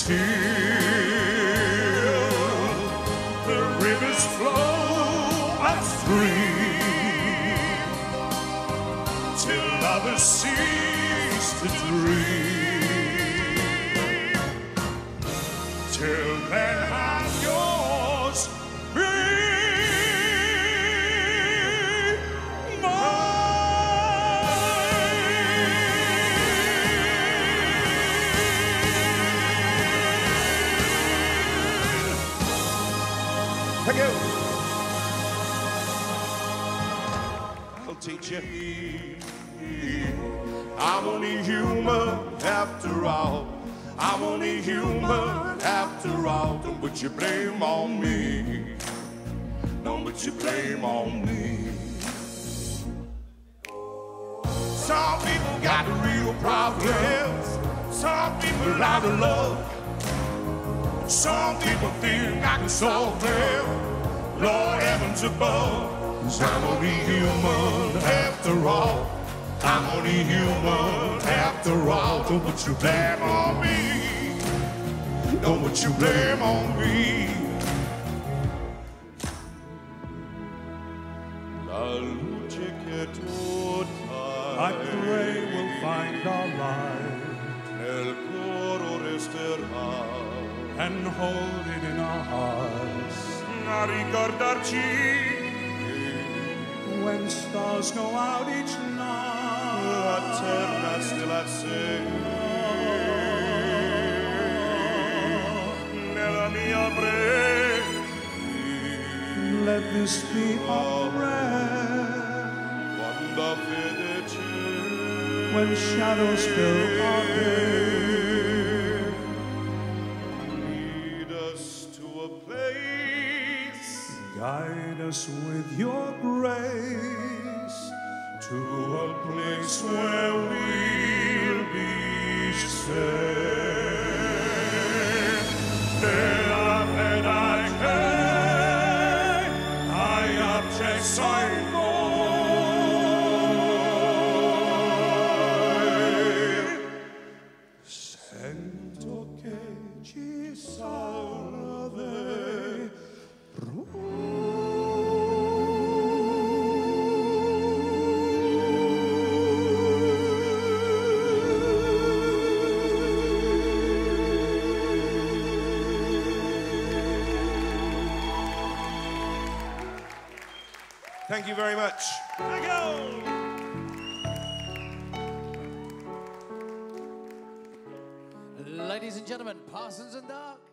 till the rivers flow upstream, till lovers cease to dream, till then I'm yours, be Thank you. I'll teach you. I'm only human after all. I'm only human after all. Don't put your blame on me. Don't put your blame on me. Some people got real problems. Some people out of love. Some people think I can solve them. Lord heavens above, 'cause I'm only human after all. I'm only human after all. Don't put your blame on me. Don't put your blame on me. La luce che tu dai, I pray we'll find our light nel coro resterà. and hold it in our hearts A ricordarci when stars go out each night. la terra stellazione nella mia preghiera. Let this be our prayer Quando fede c'è, when shadows fill our day. lead us to a place, Guide us with your grace to a place where we'll be safe. Nella fede che hai accesso in noi. Sento che ci salve. Thank you very much. Thank you. Ladies and gentlemen, Parsons and Dark.